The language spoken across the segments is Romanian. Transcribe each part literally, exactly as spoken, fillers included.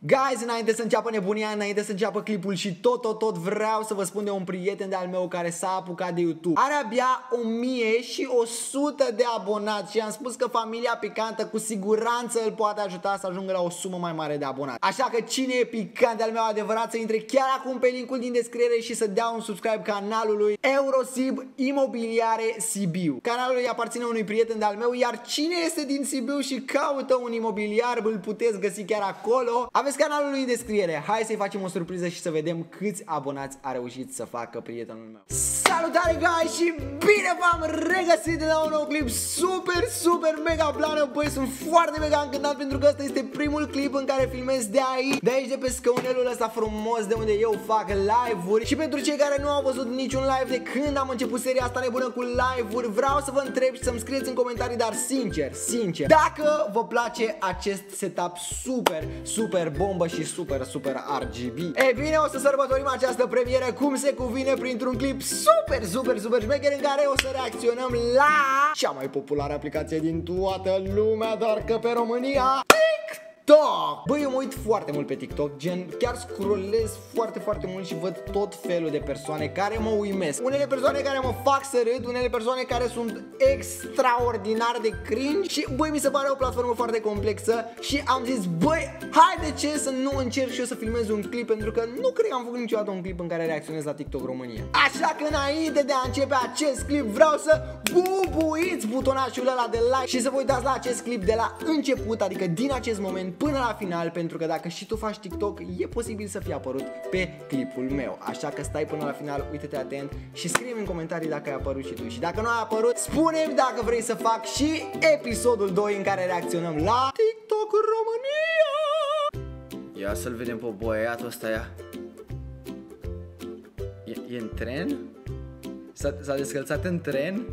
Guys, înainte să înceapă nebunia, înainte să înceapă clipul și tot, tot, tot vreau să vă spun de un prieten de-al meu care s-a apucat de YouTube. Are abia o mie și o sută de abonați și am spus că familia picantă cu siguranță îl poate ajuta să ajungă la o sumă mai mare de abonați. Așa că cine e picant de-al meu adevărat să intre chiar acum pe linkul din descriere și să dea un subscribe canalului Eurosib Imobiliare Sibiu. Canalul îi aparține unui prieten de-al meu, iar cine este din Sibiu și caută un imobiliar, îl puteți găsi chiar acolo. Aveți canalul lui în descriere. Hai să-i facem o surpriză și să vedem câți abonați a reușit să facă prietenul meu. Salutare, guys, și bine v-am regăsit de la un nou clip super, super mega plană. Băi, sunt foarte mega încântat pentru că ăsta este primul clip în care filmez de aici, de aici de pe scaunelul ăsta frumos de unde eu fac live-uri. Și pentru cei care nu au văzut niciun live de când am început seria asta nebună cu live-uri, vreau să vă întreb și să-mi scrieți în comentarii, dar sincer, sincer, dacă vă place acest setup super, super bombă și super, super R G B. E bine, o să sărbătorim această premieră cum se cuvine printr-un clip super, super, super șmecher în care o să reacționăm la cea mai populară aplicație din toată lumea, doar că pe România, TikTok! Băi, eu mă uit foarte mult pe TikTok, gen chiar scrollez foarte, foarte mult și văd tot felul de persoane care mă uimesc. Unele persoane care mă fac să râd, unele persoane care sunt extraordinar de cringe și băi, mi se pare o platformă foarte complexă și am zis, băi, hai de ce să nu încerc și eu să filmez un clip, pentru că nu cred că am făcut niciodată un clip în care reacționez la TikTok România. Așa că înainte de a începe acest clip vreau să bubuiți butonașul ăla de like și să vă uitați la acest clip de la început, adică din acest moment până la final, pentru că dacă și tu faci TikTok, e posibil să fie apărut pe clipul meu. Așa că stai până la final, uite-te atent și scrie-mi în comentarii dacă ai apărut și tu. Și dacă nu ai apărut, spune-mi dacă vrei să fac și episodul doi în care reacționăm la TikTok România. Ia să-l vedem pe băiatul ăsta, ia. E, e în tren? S-a descălțat în tren?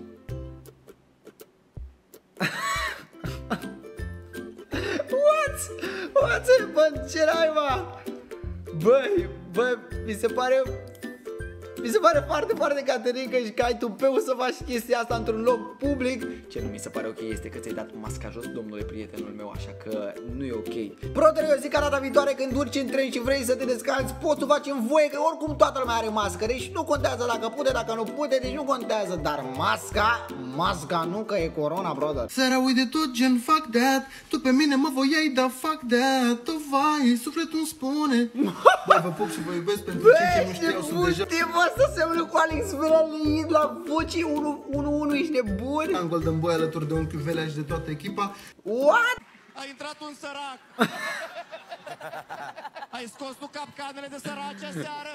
What happened? Ce naiba? Băi, băi, mi se pare Mi se pare foarte, foarte caterincă și că ai tupeu să faci chestia asta într-un loc public. Ce nu mi se pare ok este că ți-ai dat masca jos, domnule prietenul meu, așa că nu e ok. Brother, eu zic că data viitoare când urci în tren și vrei să te descalți, poți să faci în voie, că oricum toată lumea are mască. Deci nu contează dacă pute, dacă nu pute, deci nu contează. Dar masca, masca nu, că e corona, brother. Seara uite tot gen fuck that. Tu pe mine mă voiai, dar fuck that. Tu vai, sufletul îmi spune. Băi, vă pup și vă iubesc pentru cei ce nu știau, sunt deja. Asta seamănă cu Alex Velea la vocii unu unu, ești nebun? Am Golden Boy alături de unchiul Velea și de toată echipa. What? A intrat un sărac. Ai scos tu capcanele de săraci aseară?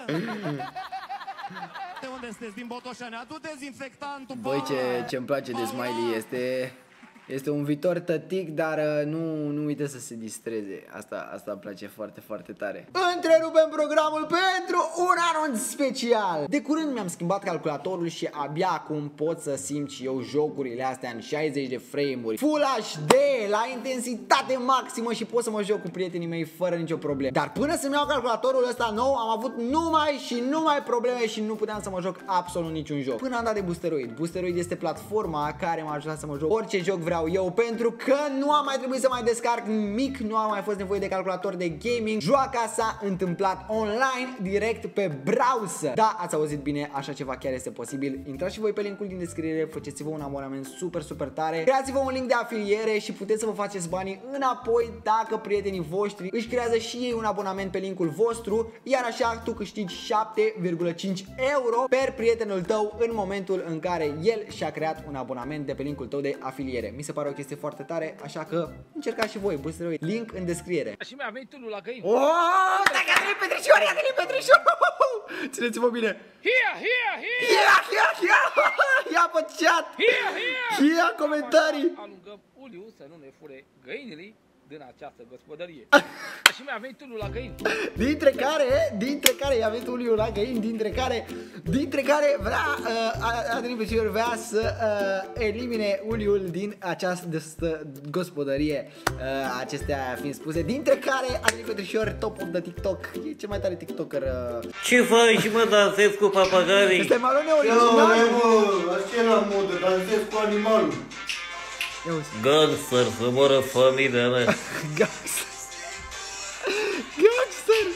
De unde sunteți? Din Botoșani? Adu dezinfectantul. Băi, ce, ce-mi place de Smiley este... Este un viitor tătic, dar nu, nu uite să se distreze. Asta, asta îmi place foarte, foarte tare. Întrerupem programul pentru un anunț special. De curând mi-am schimbat calculatorul și abia acum pot să simt și eu jocurile astea în șaizeci de frame-uri, Full H D, la intensitate maximă și pot să mă joc cu prietenii mei fără nicio problemă. Dar până să-mi iau calculatorul ăsta nou, am avut numai și numai probleme și nu puteam să mă joc absolut niciun joc. Până am dat de Boosteroid. Boosteroid este platforma care m-a ajutat să mă joc orice joc vreau eu, pentru că nu am mai trebuit să mai descarc nimic, nu am mai fost nevoie de calculator de gaming. Joaca s-a întâmplat online, direct pe browser. Da, ați auzit bine, așa ceva chiar este posibil. Intrați și voi pe linkul din descriere, faceți-vă un abonament super, super tare, creați-vă un link de afiliere și puteți să vă faceți banii înapoi dacă prietenii voștri își creează și ei un abonament pe linkul vostru, iar așa tu câștigi șapte virgulă cinci euro per prietenul tău în momentul în care el și-a creat un abonament de pe linkul tău de afiliere. Mi se pare o chestie foarte tare, așa că încercați și voi, Boosteroid, link în descriere. Și mi-a venit unul la găini. Oh, dacă a venit Petrișor, i-a venit Petrișor. Țineți-vă bine. Hia, hia, hia. Hia, hia, hia. Ia pe chat. Hia, hia. Hia comentarii. Alungăm uliu să nu ne fure găinile din această gospodărie. Și mi-a venit unul la găini. Dintre care, dintre care i-a venit unul la găini, dintre care, dintre care vrea, uh, Adrian Petrișor vrea să uh, elimine uliul din această gospodărie. Uh, acestea fiind spuse, dintre care Adrian Petrișor, top of the TikTok, e cel mai tare TikToker. Uh... Ce faci, mă, dansezi cu papagarii? Este malone original. Ce mă, așa la modă, dansezi cu animalul. Gangster, să moră familia mea. Gangster.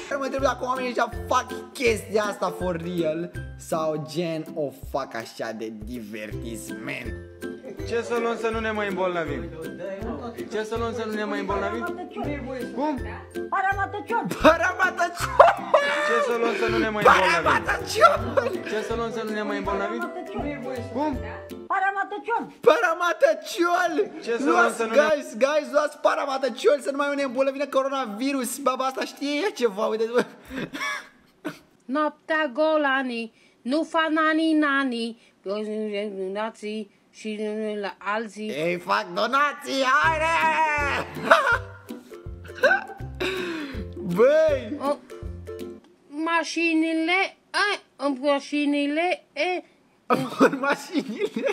Mă întreb dacă oamenii ăștia fac chestia asta for real sau gen o fac așa de divertisment. Ce să luăm să nu ne mai îmbolnăvim? Ce să luăm să nu ne mai îmbolnăvim? Cum? Paramatăcion! Paramatăcion! Ce să luăm să nu ne mai îmbolnăvim? Paramatăcion! Ce să luăm să nu ne mai îmbolnăvim? Cum? Paramatăcion! Paramatăciol! Ce să luăm Luați, să nu guys, guys, luați paramatăciol să nu mai ne îmbolnăvină coronavirus. Baba asta știe ea ceva, uite. Noaptea golanii, nu fa nani nani, donații și la alții. Ei fac donații, haide! Băi! O, mașinile, a, în mașinile, e, În mașinile.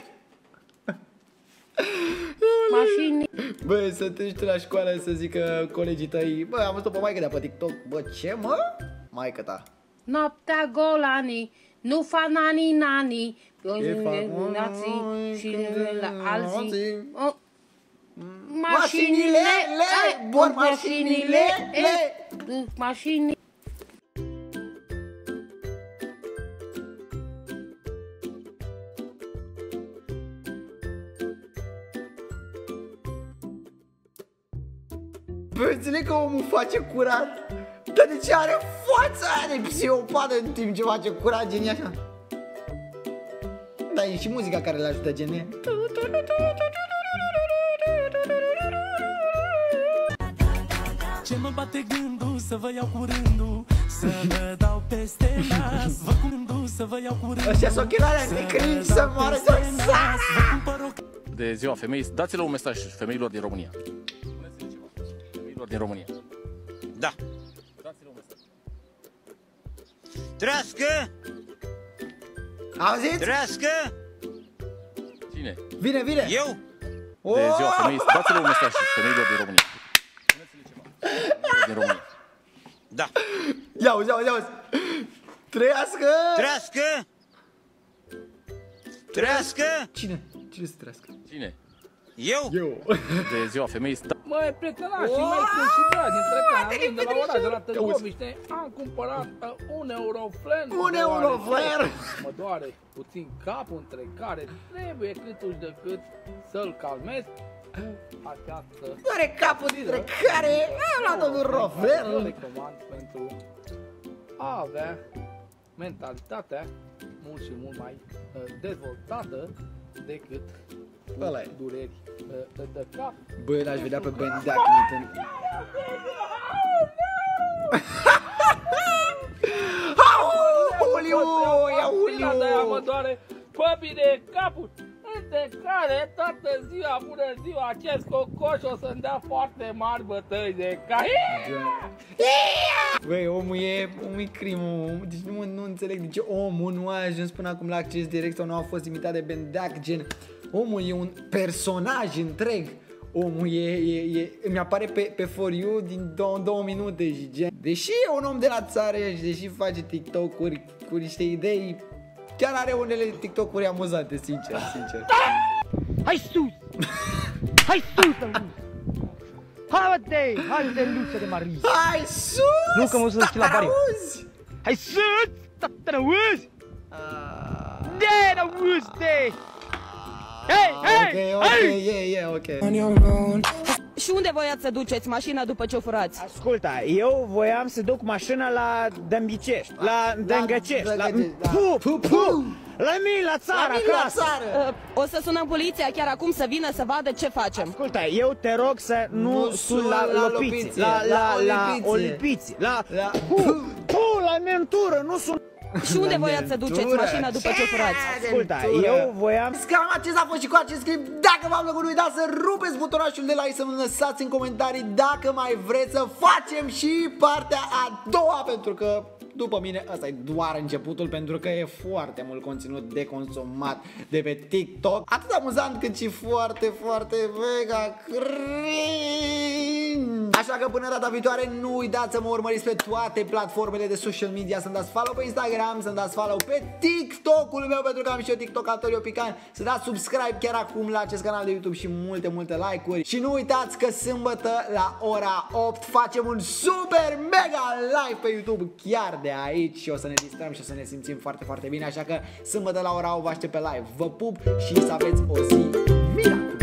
mașini. Băi, să te duci tu la școală să zică colegii tăi: bă, am văzut-o pe maică de pe TikTok. Bă, ce mă? Maică ta. Noaptea golanii, nu fa nani nani, fac donații și la alții. O, Mașinile, le, bun, mașinile, le. Mașini. Bă, înțeleg că omul face curat, dar de ce are fața aia de psihopată în timp ce face curat, genie așa? Da, e și muzica care le ajută, genie. Ce mă bate gândul să vă iau cu rândul, să vă dau peste nas, vă cu gândul să vă iau cu rândul. Ăștia sunt ochelari de cringe să moară de o De ziua femeii, dați-le un mesaj femeilor din România. Spuneți-le ceva. Femeilor din România. Da. Dați-le un mesaj. Trească! Auziți? Trească! Cine? Vine, vine! Eu? De ziua femeii, dați-le un mesaj femeilor din România. Spuneți-le ceva. Femeilor din România. Da. Ia uzi, ia uzi, ia uzi. Trească! Trească! Trească! Cine? Cine să trească? Cine? Eu? Eu. De ziua femeii, Măi, prietănași, mai sunt și dragi dintre care de la oraș, de la Târgoviște, am cumpărat uh, un euroflen. Un euroflen! Mă doare puțin capul, între care trebuie câtuși de cât să-l calmez cu această... Doare capul dintre care am luat un euroflen! Vă recomand pentru a avea mentalitatea mult și mult mai uh, dezvoltată decât Ăla e. dureri uh, de cap. Băi, l-aș vedea pe Ben Dackney. Auliu, auliu! De-aia mă doare pe bine capul, între care toată ziua, bună ziua, acest cocoș o să-mi dea foarte mari bătăi de cap. Băi, omul e, omul e crimă, deci nu, nu înțeleg de ce omul nu a ajuns până acum la acces direct sau nu a fost imitat de Ben Dack, gen, omul e un personaj întreg, omul e, e, e mi-apare pe, pe For You din două, două minute și gen, deși e un om de la țară și deși face TikTok-uri cu niște idei, chiar are unele TikTok-uri amuzante, sincer, sincer. Hai sus! Hai sus! Hai-te! Hai-te, Luță de Marie! Hai sus! Nu că mă să la pariu! Hai sus! Te auzi? De, n-auzi-te! Hei, hei! Ok, ok, e, e, ok. Și unde voiați să duceți mașina după ce o furați? Asculta, eu voiam să duc mașina la Dâmbicești, la Dângăcești, la... Pu, pu, pu! La mine, la țară, acasă! Uh, o să sunăm poliția chiar acum să vină să vadă ce facem. Asculta, eu te rog să nu sun la lopiți, la, la, la olipiți, la... Pu, pu, la mentură, nu sun... Și unde voiați să duceți mașina după ce furați? Asculta, eu voiam... Cam acesta a fost și cu acest clip. Dacă v-a plăcut, nu uitați să rupeți butonașul de like, să-mi lăsați în comentarii dacă mai vreți să facem și partea a doua, pentru că după mine ăsta e doar începutul, pentru că e foarte mult conținut de consumat de pe TikTok, atât amuzant cât și foarte, foarte mega cringe. Așa că până data viitoare nu uitați să mă urmăriți pe toate platformele de social media, să-mi dați follow pe Instagram, să-mi dați follow pe TikTok-ul meu, pentru că am și eu TikTok, Antonio Pican, să dați subscribe chiar acum la acest canal de YouTube și multe, multe like-uri. Și nu uitați că sâmbătă la ora opt facem un super mega live pe YouTube chiar de aici și o să ne distrăm și o să ne simțim foarte, foarte bine. Așa că sâmbătă la ora opt vă aștept pe live. Vă pup și să aveți o zi minunată!